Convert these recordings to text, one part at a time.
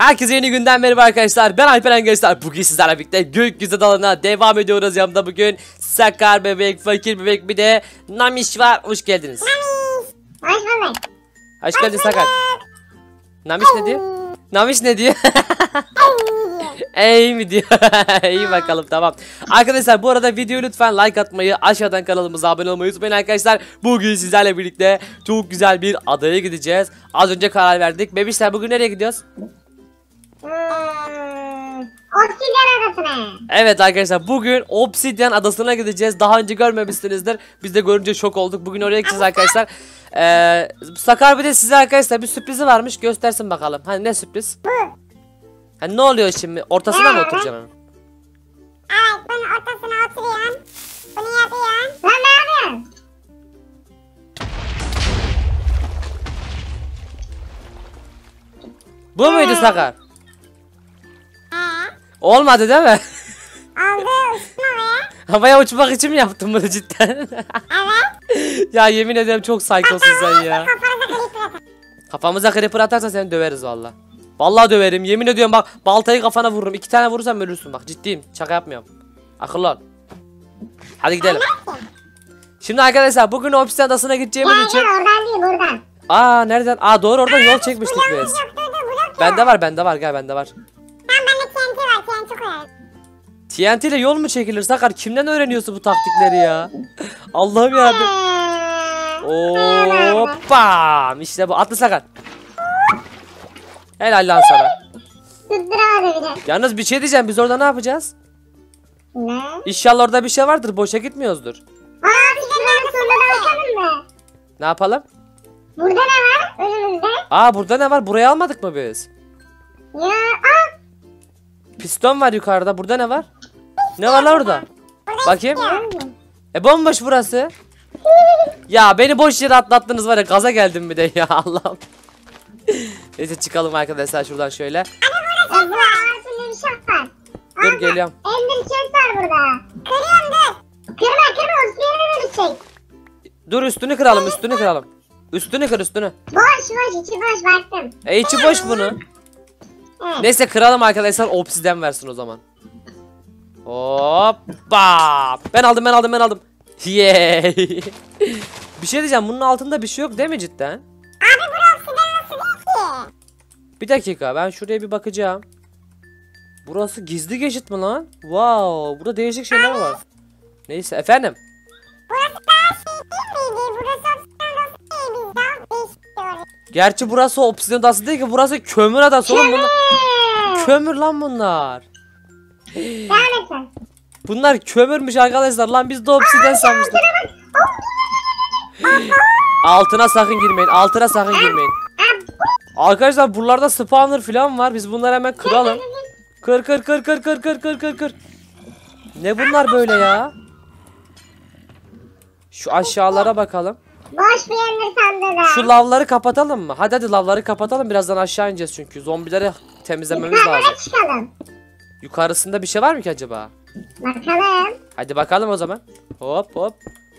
Herkese yeni günden merhaba arkadaşlar. Ben Alperen Gençler. Bugün sizlerle birlikte gökyüzü dalına devam ediyoruz. Yanımda bugün Sakar bebek, Fakir bebek, bir de Namiş var. Hoş geldiniz. Namiş. Hoş bulduk. Hoş geldin Sakar. Namiş ne diyor? Namiş ne diyor? Ey mi diyor? İyi bakalım, tamam. Arkadaşlar bu arada videoyu lütfen like atmayı, aşağıdan kanalımıza abone olmayı unutmayın arkadaşlar. Bugün sizlerle birlikte çok güzel bir adaya gideceğiz. Az önce karar verdik. Bebişler, bugün nereye gidiyoruz? Obsidyen adasına. Evet arkadaşlar, bugün Obsidyen adasına gideceğiz. Daha önce görmemişsinizdir. Biz de görünce şok olduk. Bugün oraya gideceğiz arkadaşlar. Sakar bir de size arkadaşlar bir sürprizi varmış. Göstersin bakalım. Hani ne sürpriz? Hani ne oluyor şimdi? Ortasına mı oturacaksın? Evet, bunun ortasına oturuyorsun. Bunu yapıyorsun. Lan ne yapıyorsun? Bu muydu Sakar? He. Olmadı değil mi? Aldı uçtun oraya. Havaya uçmak için mi yaptın bunu cidden? Evet. Ya yemin ederim çok psychosun sen ya. Kafanıza klip bırakın. Kafamıza creeper atarsan seni döveriz valla. Vallahi döverim, yemin ediyorum, bak baltayı kafana vururum. 2 tane vurursam ölürsün, bak ciddiyim, şaka yapmıyorum. Akıllı ol. Hadi gidelim. Şimdi arkadaşlar bugün Obsidyen adasına gideceğimiz Gel için. gel, oradan değil buradan. Aa, nereden? Aa, doğru, oradan yol çekmiştik biz. Yok dur blok yok. Bende var, gel bende var. Tamam, bende TNT var, TNT koyarım. TNT ile yol mu çekilir Sakar? Kimden öğreniyorsun bu taktikleri ya? Allah'ım yarabbim. Hoppa! İşte bu, atlı Sakar. Helal lan sana. Tutturamadı bir de. Yalnız bir şey diyeceğim, biz orada ne yapacağız? Ne? İnşallah orada bir şey vardır, boşa gitmiyoruzdur. Aa, bir de soruları bakalım mı? Ne yapalım? Burada ne var önümüzde? Aa, burada ne var? Burayı almadık mı biz? Ya aa. Piston var yukarıda. Burada ne var? Ne var lan orada? Bakayım. Bomboş burası. Ya beni boş yere atlattınız var ya, gaza geldim bir de ya, Allah'ım. Neyse çıkalım arkadaşlar şuradan şöyle. Ya bu ağzında bir şey var. Dur geliyorum. Ender chest var burada. Kırıyorum dur. Kırma obsidyenine bir şey. Dur, üstünü kıralım, üstünü kıralım. Üstünü kır, üstünü. Boş içi boş baktım. İçi boş bunu. Evet. Neyse kıralım arkadaşlar, obsidyen versin o zaman. Hoppa! Ben aldım. Yay! Bir şey diyeceğim, bunun altında bir şey yok değil mi cidden? Abi bu obsidyen nasıl değil ki? Bir dakika, ben şuraya bir bakacağım. Burası gizli geçit mi lan? Wow, burada değişik şeyler var. Neyse efendim. Burası daha şey değil miydi? Burası obsidyen nasıl değil? Biz daha değişik diyoruz. Gerçi burası obsidyen adası değil ki, burası kömür adası oğlum bunlar. Kömür lan bunlar. Devam et sen. Bunlar kömürmüş arkadaşlar lan, biz de obsidyen sanmıştık. Altına sakın girmeyin, altına sakın girmeyin. Arkadaşlar buralarda spawner falan var, biz bunları hemen kıralım. Kır. Ne bunlar böyle ya? Şu aşağılara bakalım. Boş bir ender sandığı da. Şu lavları kapatalım mı? Hadi lavları kapatalım, birazdan aşağı ineceğiz çünkü zombileri temizlememiz lazım. Yukarılara çıkalım. Yukarısında bir şey var mı ki acaba? Bakalım. Hadi bakalım o zaman. Hop.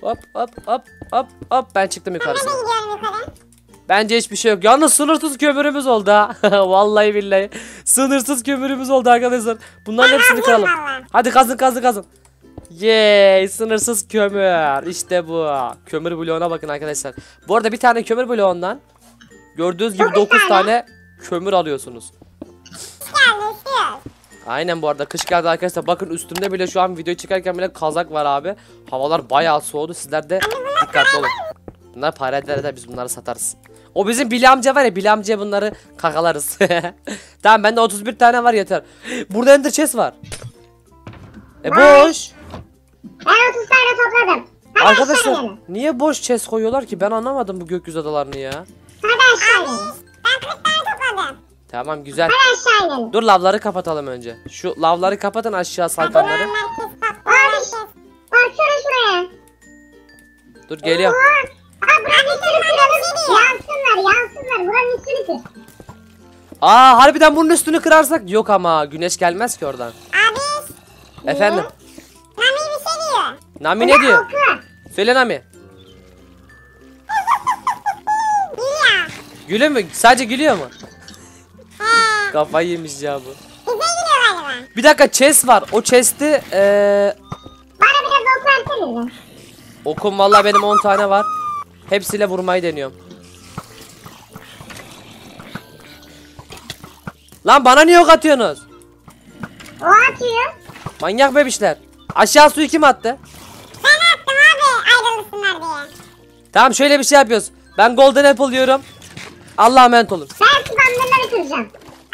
Ben çıktım Ben yukarısına. de gidiyorum yukarı. Bence hiçbir şey yok. Yalnız sınırsız kömürümüz oldu ha. Vallahi billahi. Sınırsız kömürümüz oldu arkadaşlar. Bunların hepsini kıralım. Hadi kazın. Yay, sınırsız kömür. İşte bu. Kömür bloğuna bakın arkadaşlar. Bu arada bir tane kömür bloğundan gördüğünüz gibi 9 tane kömür alıyorsunuz. Geldi üşüyor. Aynen, bu arada kış geldi arkadaşlar. Bakın üstümde bile şu an video çekerken bile kazak var abi. Havalar bayağı soğudu. Sizler de dikkatli olun. Bunlar para eder, biz bunları satarız. O bizim Billy amca var ya, Billy amcaya bunları kakalarız. Tamam, bende 31 tane var, yeter. Burada ender chest var. Boş. Ben 30 tane topladım. Hadi aşağı Arkadaşlar inelim. niye boş chest koyuyorlar ki? Ben anlamadım bu gökyüzü adalarını ya. Hadi aşağı inelim. Ben 40 tane topladım. Tamam, güzel. Hadi aşağı inelim. Dur, lavları kapatalım önce. Şu lavları kapatın, aşağı salkanları. Merkez patladı. Baksana şuraya. Dur geliyorum. Buranın üstünü kıralım. Yansınlar. Buranın üstünü kır. Aa, harbiden bunun üstünü kırarsak yok ama güneş gelmez ki oradan. Abi. Efendim. Nami bir şey diyor. Nami ne diyor? Oku. Söyle Nami. Gülüyor. Gülüyor mu? Sadece gülüyor mu? He. Kafayı yemiş ya bu. Bize gidiyor galiba. Bir dakika chest var. O chest'i Bana biraz ok versenize. okum vallahi benim 10 tane var. Hepsiyle vurmayı deniyorum. Lan bana niye ok atıyorsunuz? O atıyor. Manyak bebişler. Aşağı suyu kim attı? Ben attım abi ayrılsınlar diye. Tamam şöyle bir şey yapıyoruz. Ben golden apple yiyorum. Allah'a emanet olun. Ben spamlarını kıracağım.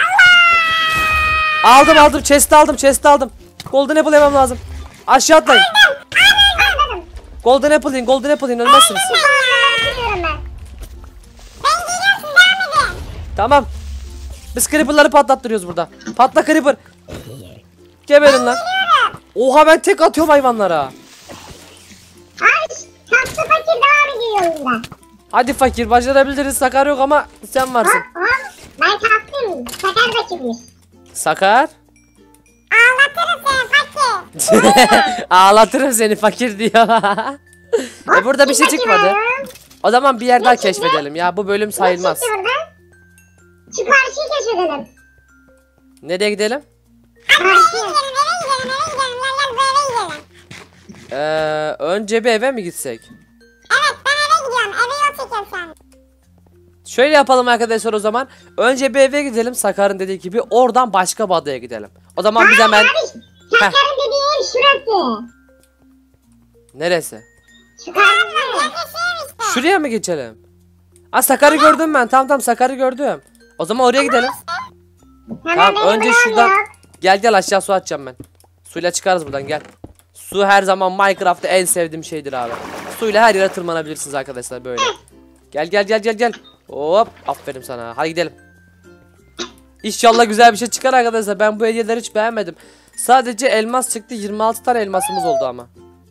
Aldım chest aldım. Golden apple yemem lazım. Aşağı atlayın. Anladım. Golden apple yiyin ölmezsiniz. Spamlarını kırıyorum ben. Ben geliyorum siz devam edin. Tamam. Biz creeper'ları patlattırıyoruz burada. Patla creeper. Geberin lan. Oha ben tek atıyorum hayvanlara. Abi tatlı fakir devam ediyor yolunda. Hadi fakir başarabiliriz. Sakar yok ama sen varsın. Hop. Ben tatlıyım. Sakar fakirmiş. Sakar. Ağlatırım seni fakir. Ağlatırım seni fakir diyor. Burada bir şey çıkmadı. O zaman bir yer daha keşfedelim ya. Bu bölüm sayılmaz. Ne çıktı buradan? Şu karşıyı keşfedelim. Nereye gidelim? Eve gidelim. Gel bu eve gidelim. Önce bir eve mi gitsek? Evet ben eve gidiyorum. Eve yol çekiyorum şu an. Şöyle yapalım arkadaşlar o zaman. Önce bir eve gidelim Sakar'ın dediği gibi. Oradan başka bir adaya gidelim. O zaman biz hemen... Abi Sakar'ın dediği ev şurası. Neresi? Şu karşısı. Şuraya mı geçelim? Aa Sakar'ı gördüm ben. Tamam Sakar'ı gördüm. O zaman oraya gidelim. Tamam önce şuradan. Gel aşağı su atacağım ben. Suyla çıkarız buradan gel. Su her zaman Minecraft'ta en sevdiğim şeydir abi. Suyla her yere tırmanabilirsiniz arkadaşlar böyle. Gel. Hop aferin sana. Hadi gidelim. İnşallah güzel bir şey çıkar arkadaşlar. Ben bu hediyeleri hiç beğenmedim. Sadece elmas çıktı. 26 tane elmasımız oldu ama.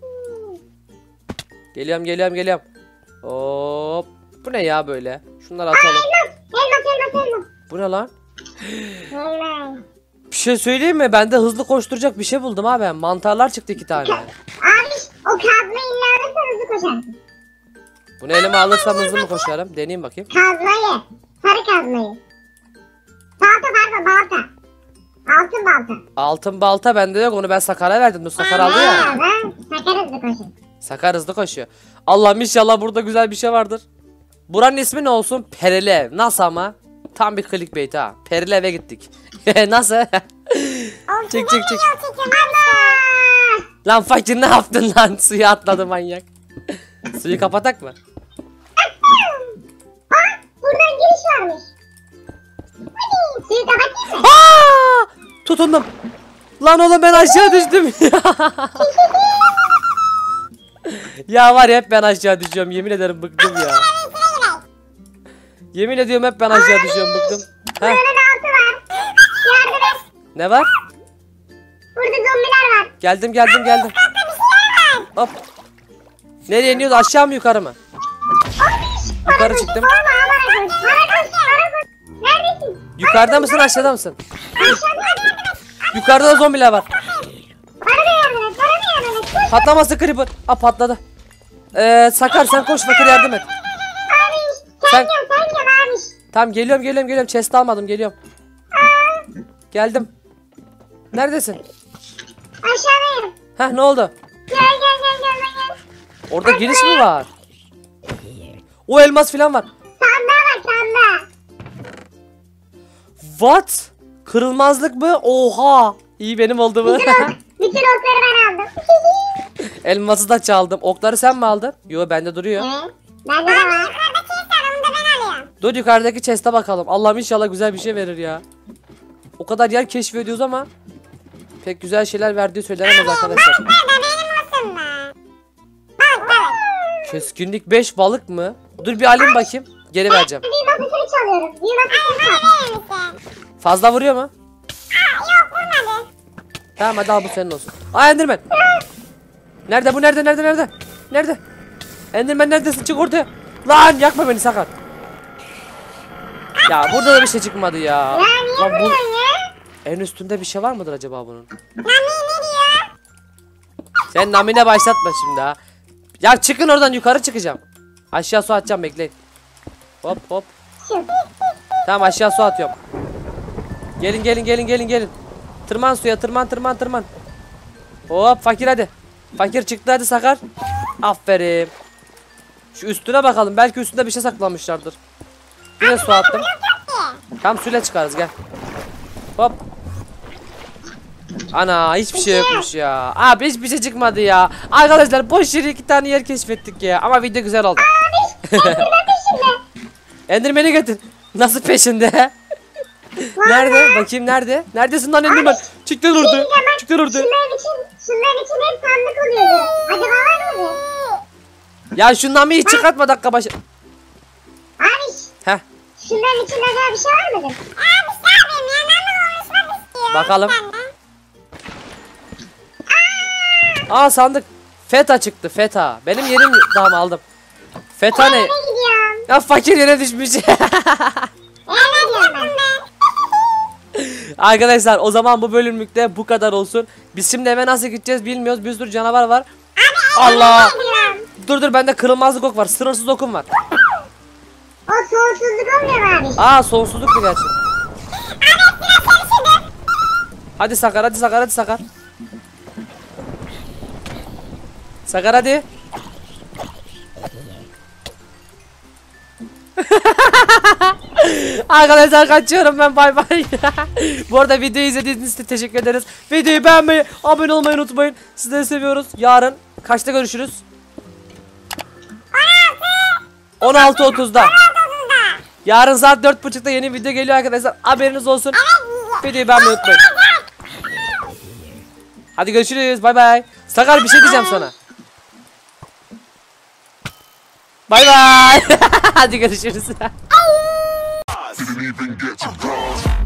Geliyorum. Hop. Bu ne ya böyle? Şunları atalım. Elmas. Bu ne lan? Elmas. Bir şey söyleyeyim mi? Ben de hızlı koşturacak bir şey buldum abi. Mantarlar çıktı 2 tane. Abi o kazmayı illa alırsan hızlı koşarsın. Bunu elime alırsam hızlı mı koşarım? Deneyeyim bakayım. Kazmayı. Sarı kazmayı. Balta. Altın balta. Altın balta bende yok. Onu ben Sakar'a verdim. Dur Sakar aldı ya. Ben Sakar hızlı koşun. Sakar hızlı koşuyor. Allah'ım inşallah burada güzel bir şey vardır. Buranın ismi ne olsun? Perili ev. Nasıl ama? Tam bir clickbait ha. Perili eve gittik. Nasıl? Çık. Lan fakir ne yaptın lan? Suya atladı manyak. Suyu kapatak mı? Buradan giriş varmış. Hadi suyu kapatayım mı? Aa! Tutundum. Lan oğlum ben aşağı düştüm ya. Ya var ya hep ben aşağı düşüyorum. Yemin ederim bıktım ya. Yemin ediyorum hep ben aşağı düşüyorum bıktım. Buranın altı var. Yardım et. Ne var? Burada zombiler var. Geldim. Hop. Nereye iniyordu? Aşağı mı yukarı mı? Yukarı çıktım. Bana koş. Neredesin? Yukarıda mısın aşağıda mısın? Aşağıda. Yukarıda da zombiler var. Bana da yardım et. Koş. Patlaması creeper. Aa patladı. Sakar sen koş fakir yardım et. Abi Sen- sen gel abi. Tamam geliyorum. Chest almadım geliyorum. Geldim. Neredesin? Aşağıdayım. Heh ne oldu? Gel. Orada giriş mi var? O elmas falan var. Sandığa. What? Kırılmazlık mı? Oha. İyi benim oldu mu? Bütün okları ben aldım. Elması da çaldım. Okları sen mi aldın? Yo bende duruyor. Evet. Bende de var. Yukarıdaki chestler onu da ben alıyorum. Dur yukarıdaki chest'e bakalım. Allah'ım inşallah güzel bir şey verir ya. O kadar yer keşfediyoruz ama pek güzel şeyler verdiği söylenemez arkadaşlar. Burada benim olsun da. Bak. Keskinlik 5 balık mı? Dur bir alayım bakayım. Geri vereceğim. Büyüme kutunu çalıyorum. Büyüme kutunu çal. Fazla vuruyor mu? Yok vurmadı. Tamam hadi al bu senin olsun. Aa Enderman. Nerede bu nerede? Enderman neredesin çık ortaya. Lan yakma beni Sakar. Ya burada da bir şey çıkmadı ya. Ya niye Lan bu vuruyorsun ya? en üstünde bir şey var mıdır acaba bunun? Nami ne diyor? Sen namine başlatma şimdi ha. Ya çıkın oradan yukarı çıkacağım. Aşağı su atacağım bekleyin. Hop. Şu. Tamam aşağı su atıyorum. Gelin. Tırman suya, tırman. Hop fakir hadi. Fakir çıktı hadi Sakar. Aferin. Şu üstüne bakalım. Belki üstünde bir şey saklamışlardır. Yine su attım. Tam suyla çıkarız gel. Hop. Ana hiçbir şey yokmuş ya. Abi hiçbir şey çıkmadı ya. Arkadaşlar boş yere 2 tane yer keşfettik ya. Ama video güzel oldu. Enderman'i getir. Nasıl peşinde? Nerede? Bakayım nerede? Neredesin lan Enderman? Çıktı orada. Şunların için hep sandık oluyordu. Acaba var mıydı? Ya şundan bir hiç çıkartma dakika başı. Abi Heh. şunların içinde acaba bir şey var mıdır? Abi sen benim yanımda konuşmak istiyor. Bakalım. Aa sandık. Feta çıktı feta. Benim yerim tamam aldım. Feta ne? Nereye gidiyorum? Ya fakir yere düşmüş. Nereye gidiyorum ben? Arkadaşlar o zaman bu bölümlükte bu kadar olsun. Biz şimdi eve nasıl gideceğiz bilmiyoruz. Bir sürü canavar var. Allah. Dur bende kırılmazlık ok var. Sınırsız okum var. O sonsuzluk olmuyor mu abi? Aa sonsuzluk mu gerçi? Hadi Sakar. Sakar hadi. Arkadaşlar kaçıyorum ben bay bay. Bu arada videoyu izlediğiniz için teşekkür ederiz. Videoyu beğenmeyi, abone olmayı unutmayın. Sizleri seviyoruz. Yarın kaçta görüşürüz? 16.30'da. Yarın saat 4.30'da yeni video geliyor arkadaşlar. Haberiniz olsun. Videoyu beğenmeyi unutmayın. Hadi görüşürüz. Bay bay. Sakar bir şey diyeceğim sana. Bay bay. Hadi görüşürüz. Didn't even get to bronze.